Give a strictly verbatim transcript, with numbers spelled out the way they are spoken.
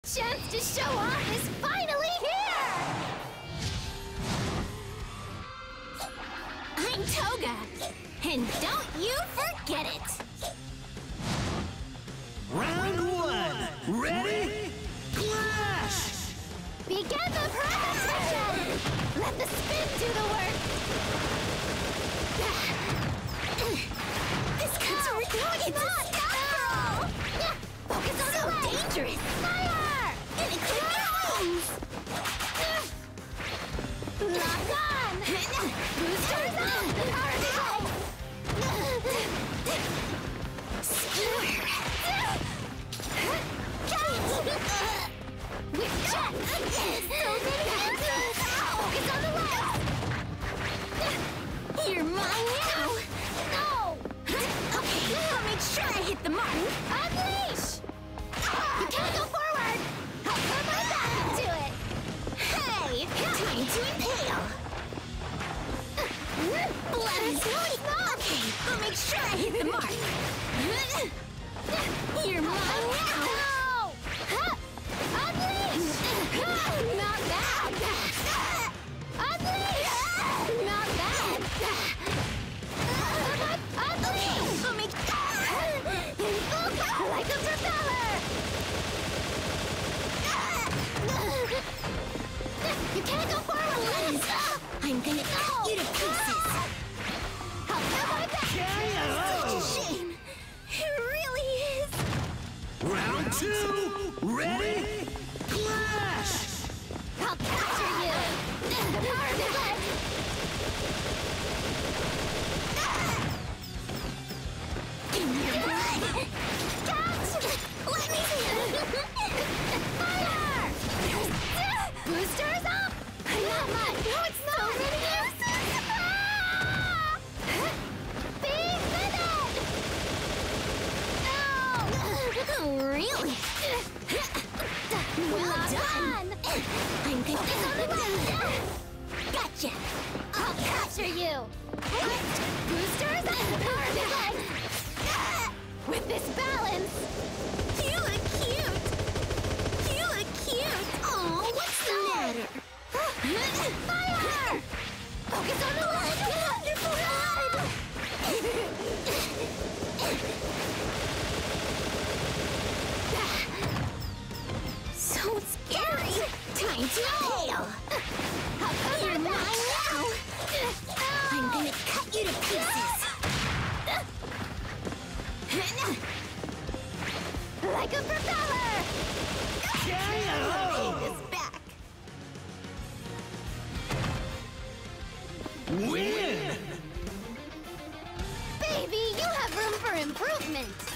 Chance to show off is finally here! I'm Toga, and don't you forget it! Round one! Ready? Clash! Begin the presentation! Let the spin do the work! This cuts are going into style! Focus on the left! Dangerous! Fire! And it goes! Lock on! Boosters up! Article! Skewer! Whip check! So many answers! Focus on the left! You're mine now! No! Okay, I'll make sure I hit the mark! Unleash! You can't go forward! I'll put my back into it! Hey! Time to impale! Blast! No, it's not! Okay, I'll make sure I hit the mark! You're mine now! No! Unleash! Not bad! Unleash! Not bad! Unleash! I'll make... Like a propeller! You can't go forward! I'm gonna cut you to pieces! I'll cut my back! Such a shame! It really is! Round two! Ready? Clash! I'll capture you! The power of his leg! In your blood! Catch! Let me see! Fire! Boosters up! Not much! No, it's not! So many uses! Big minute! No! Really? Well done! I'm gonna focus on the left! Gotcha! I'll capture you! Boosters up! Power of his leg! With this balance! You look cute! You look cute! Oh, what's the matter? Fire! Focus on the left! Wonderful ride! So scary! Time to impale! You're mine now! I'm gonna cut you to pieces! Like a propeller! K O! Take this back! Win! Baby, you have room for improvement!